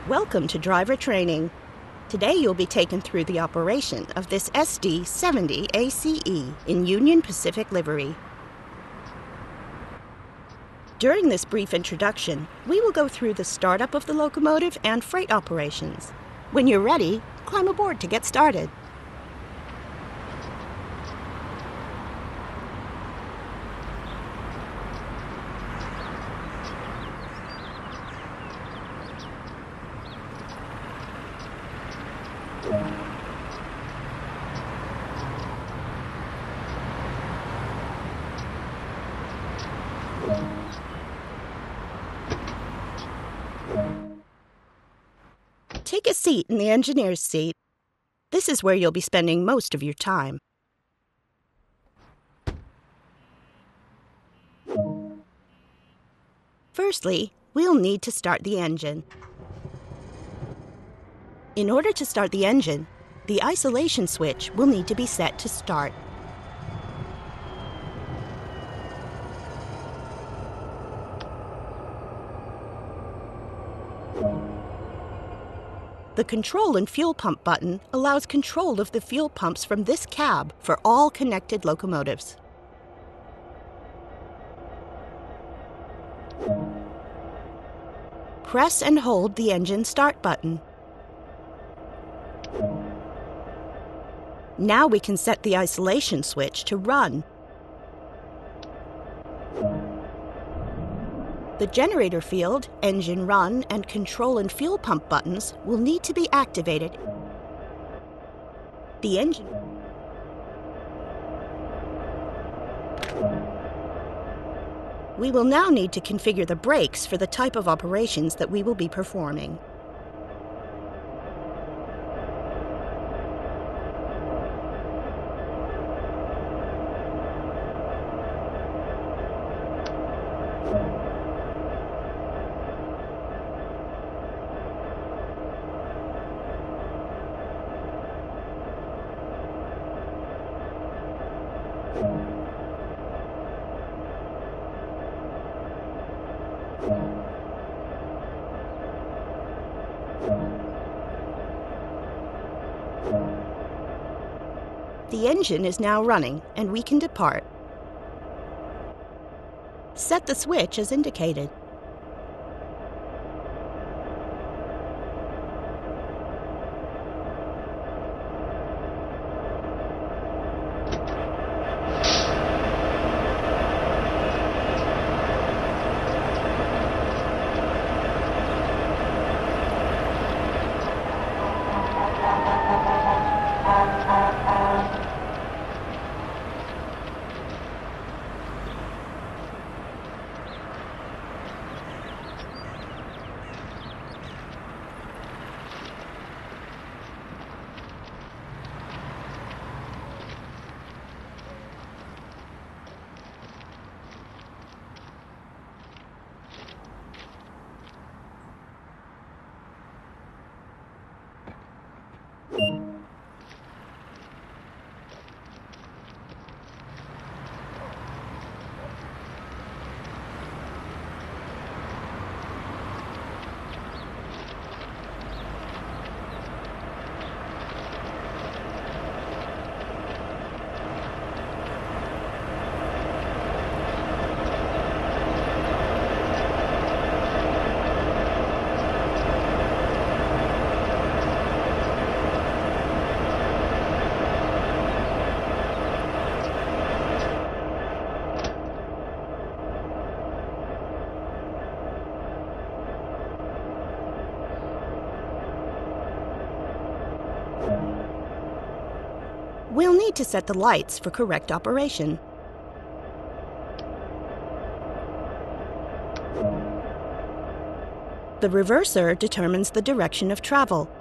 Welcome to driver training. Today you'll be taken through the operation of this SD-70 ACE in Union Pacific livery. During this brief introduction, we will go through the startup of the locomotive and freight operations. When you're ready, climb aboard to get started. Take a seat in the engineer's seat. This is where you'll be spending most of your time. Firstly, we'll need to start the engine. In order to start the engine, the isolation switch will need to be set to start. The control and fuel pump button allows control of the fuel pumps from this cab for all connected locomotives. Press and hold the engine start button. Now we can set the isolation switch to run. The generator field, engine run, and control and fuel pump buttons will need to be activated. The engine We will now need to configure the brakes for the type of operations that we will be performing. The engine is now running, and we can depart. Set the switch as indicated. We'll need to set the lights for correct operation. The reverser determines the direction of travel.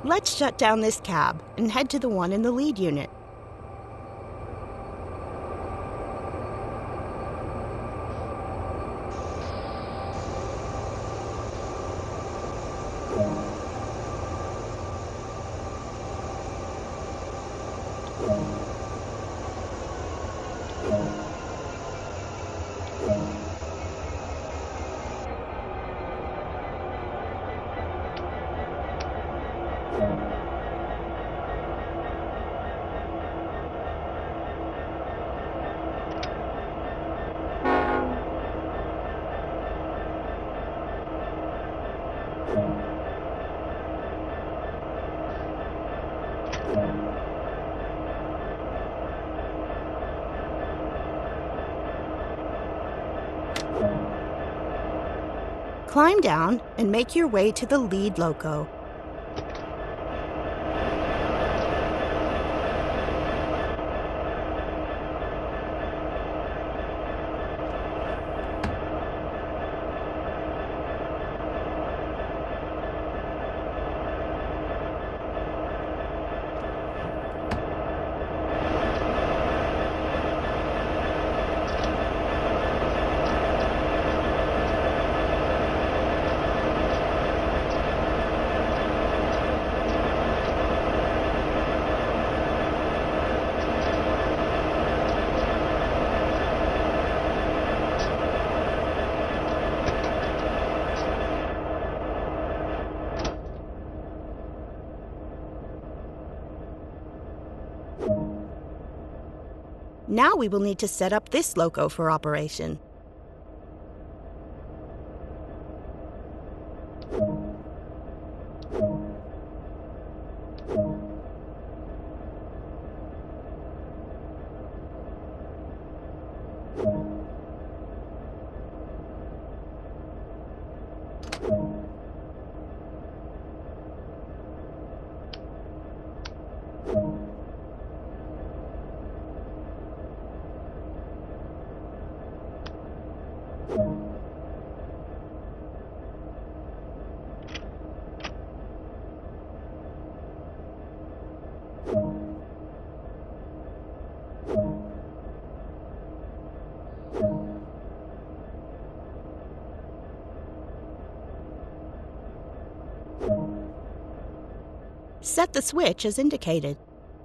Let's shut down this cab and head to the one in the lead unit. Climb down and make your way to the lead loco. Now we will need to set up this loco for operation. Set the switch as indicated.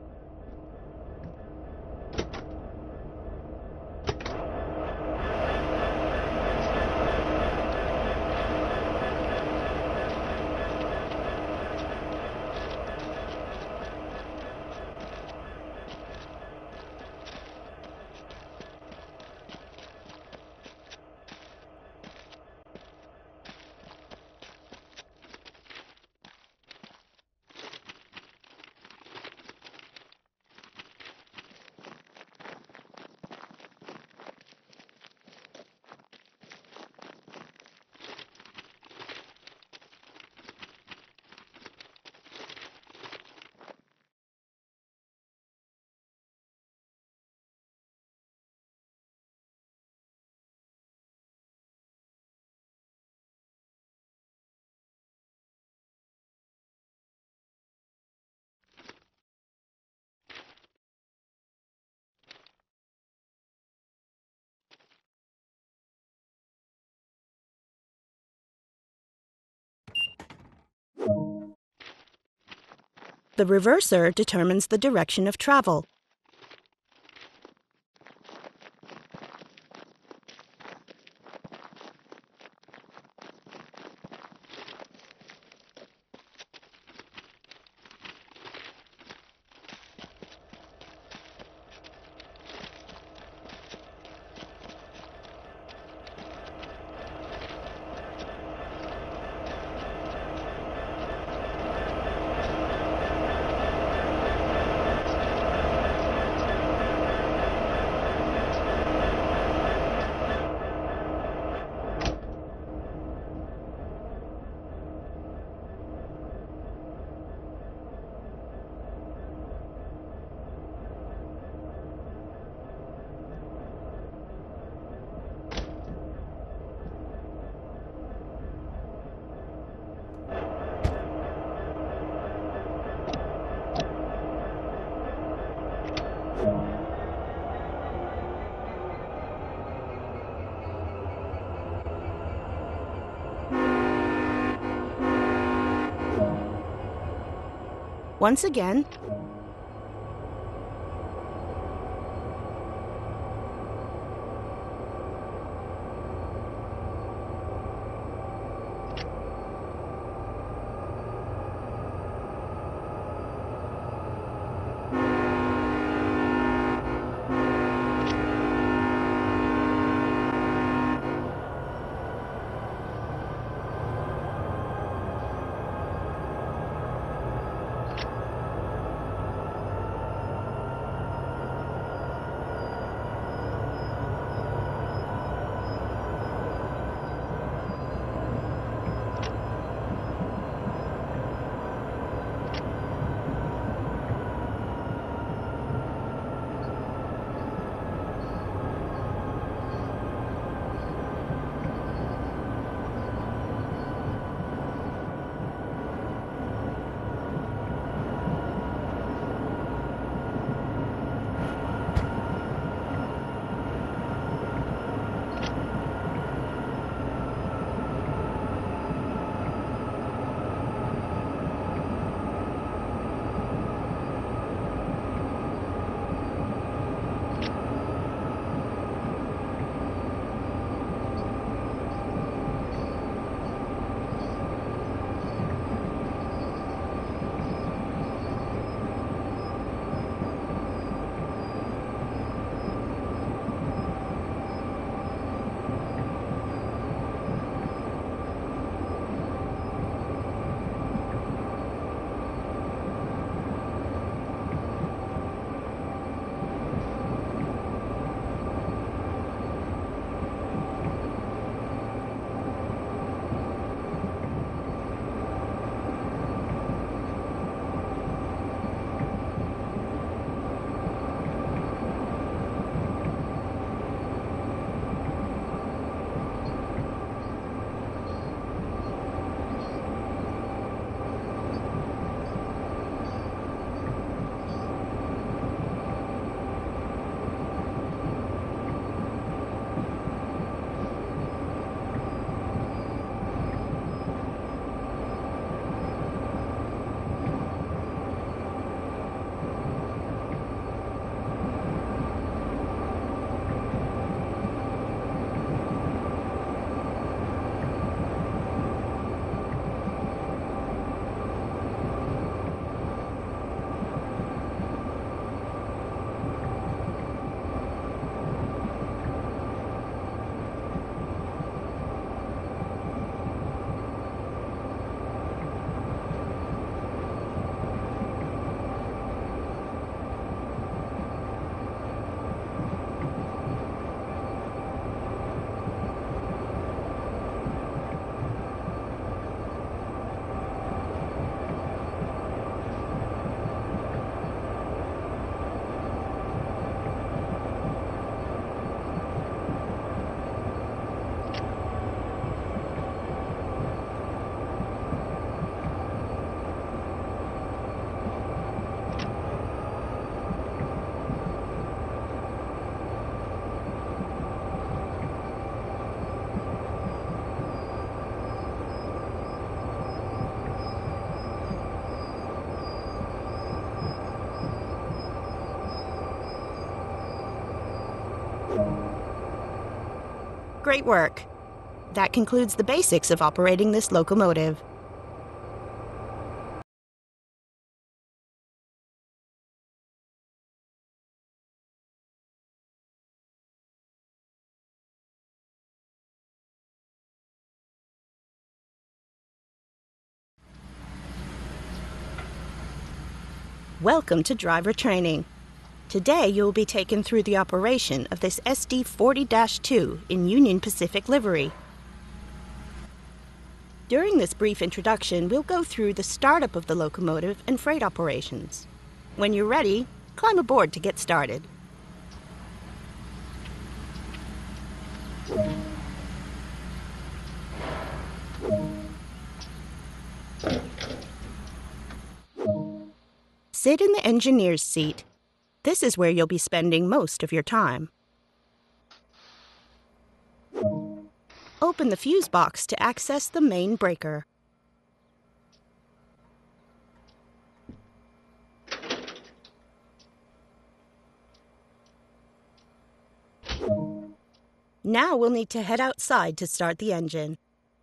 The reverser determines the direction of travel. Once again, great work. That concludes the basics of operating this locomotive. Welcome to driver training. Today you will be taken through the operation of this SD40-2 in Union Pacific livery. During this brief introduction, we'll go through the startup of the locomotive and freight operations. When you're ready, climb aboard to get started. Sit in the engineer's seat. This is where you'll be spending most of your time. Open the fuse box to access the main breaker. Now we'll need to head outside to start the engine.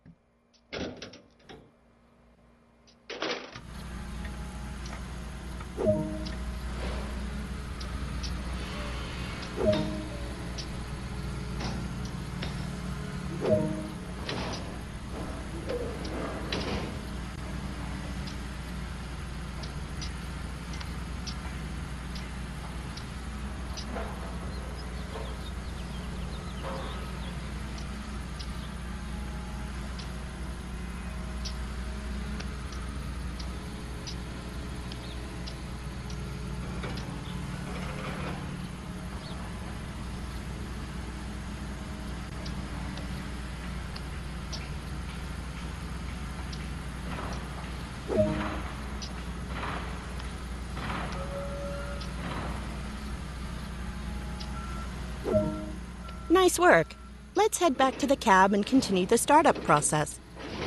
Nice work. Let's head back to the cab and continue the startup process.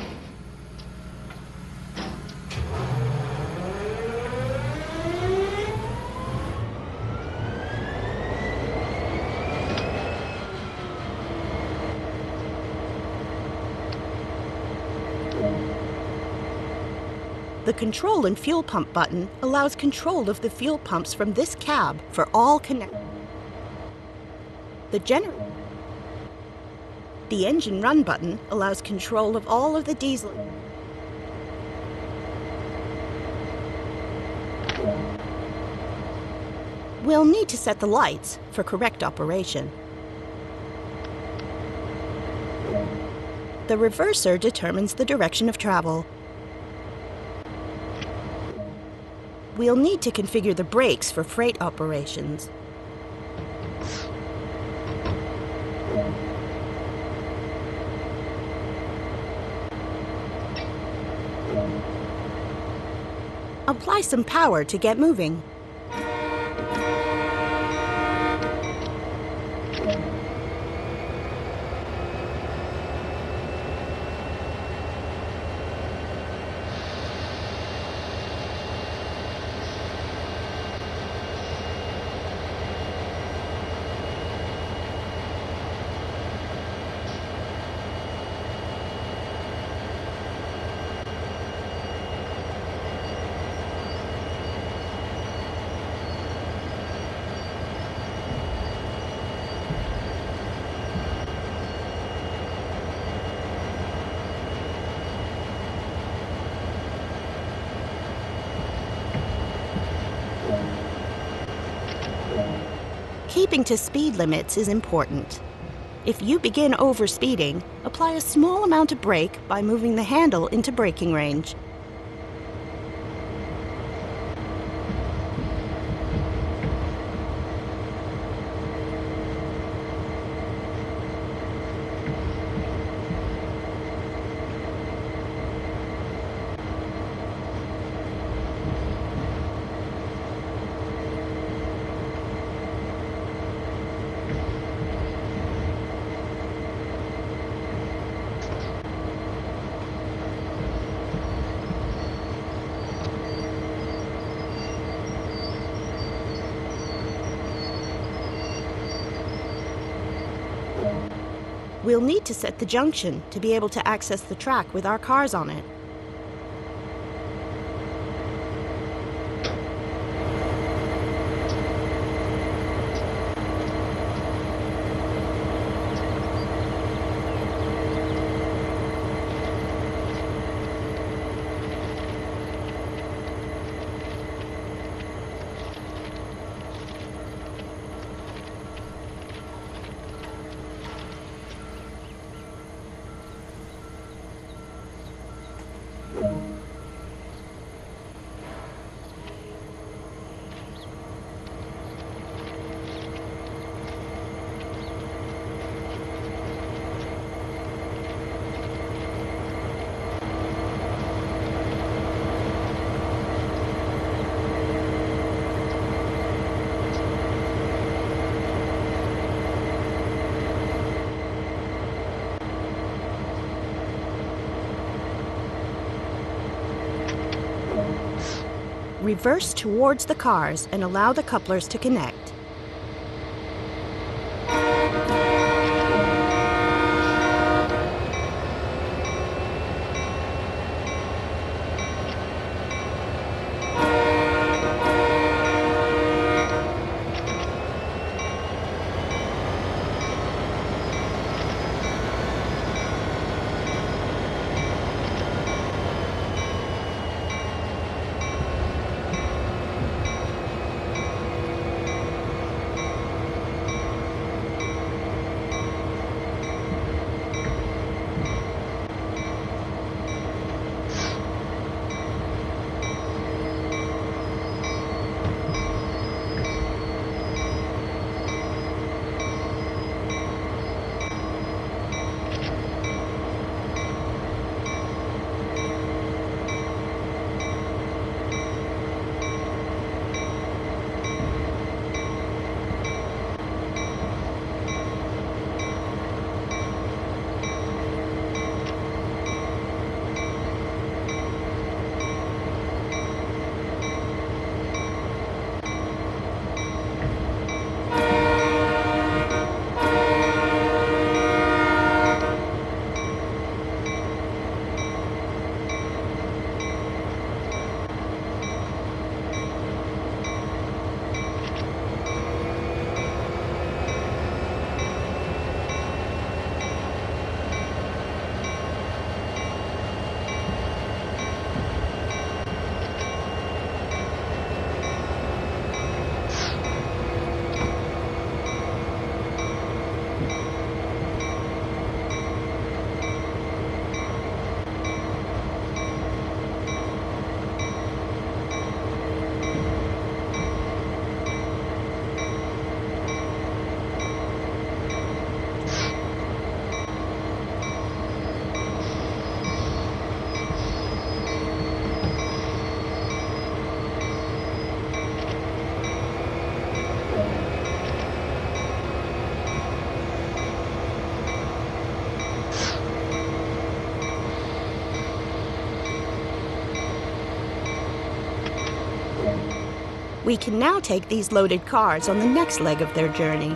The Control and Fuel Pump button allows control of the fuel pumps from this cab for all connect. The Engine Run button allows control of all of the diesel. We'll need to set the lights for correct operation. The reverser determines the direction of travel. We'll need to configure the brakes for freight operations. Apply some power to get moving. Keeping to speed limits is important. If you begin overspeeding, apply a small amount of brake by moving the handle into braking range. We'll need to set the junction to be able to access the track with our cars on it. reverse towards the cars and allow the couplers to connect. We can now take these loaded cars on the next leg of their journey.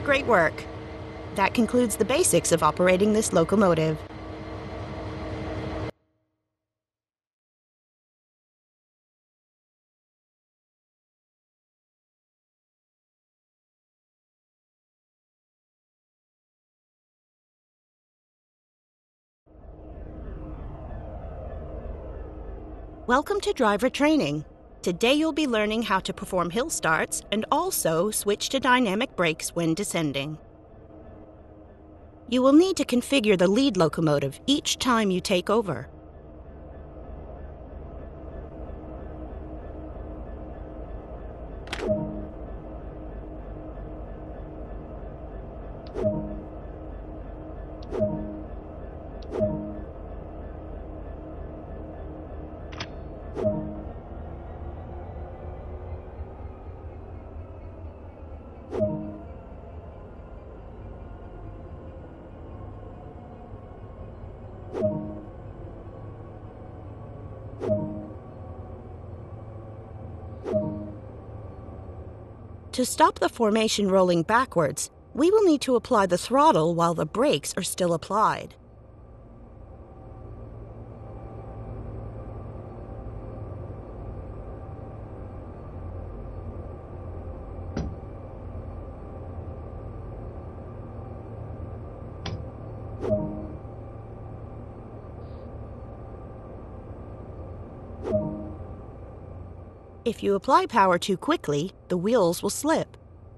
Great work. That concludes the basics of operating this locomotive. Welcome to driver training. Today you'll be learning how to perform hill starts and also switch to dynamic brakes when descending. You will need to configure the lead locomotive each time you take over. To stop the formation rolling backwards, we will need to apply the throttle while the brakes are still applied. If you apply power too quickly, the wheels will slip.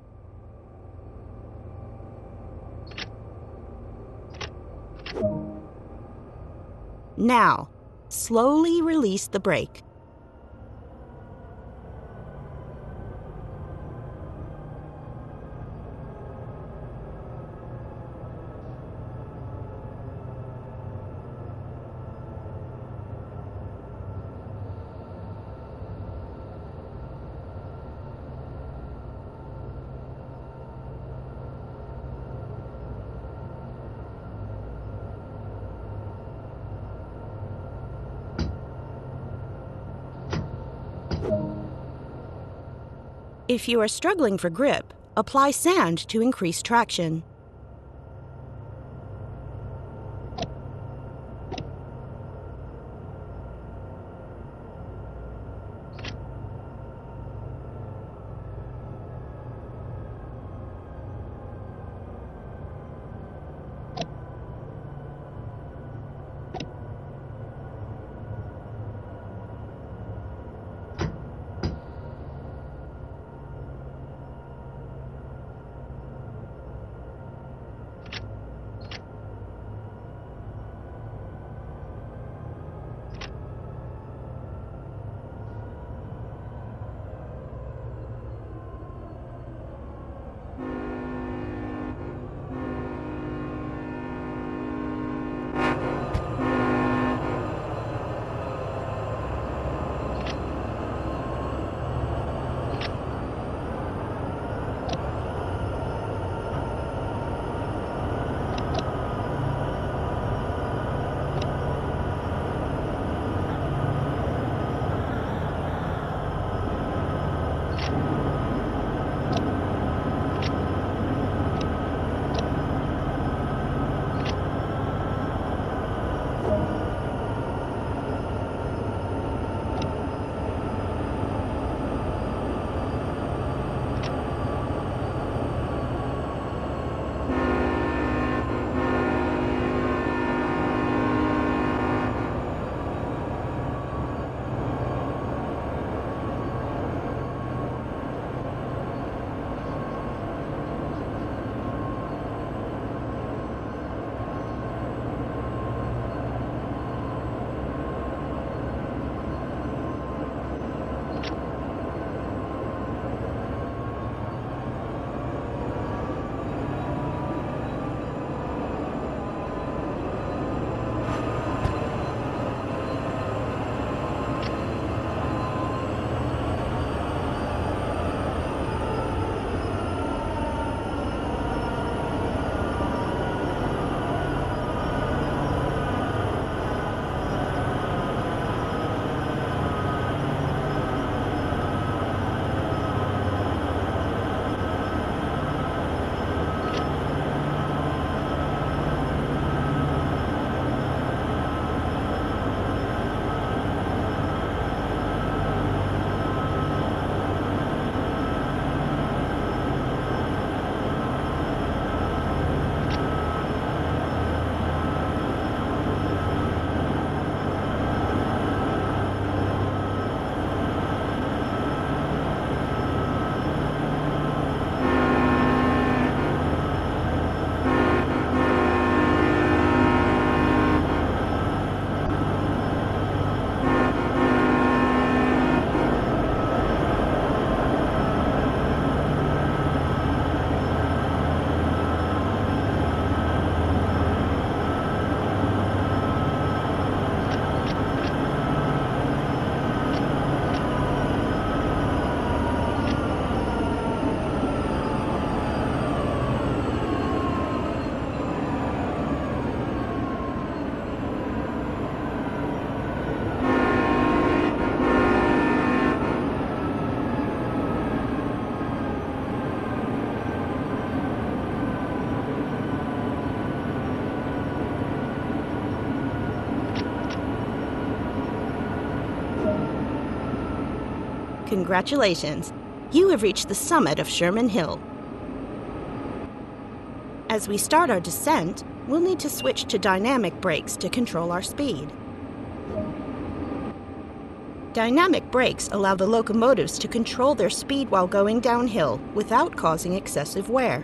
Now, slowly release the brake. If you are struggling for grip, apply sand to increase traction. Congratulations! You have reached the summit of Sherman Hill. As we start our descent, we'll need to switch to dynamic brakes to control our speed. Dynamic brakes allow the locomotives to control their speed while going downhill without causing excessive wear.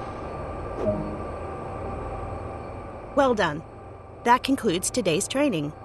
Well done. That concludes today's training.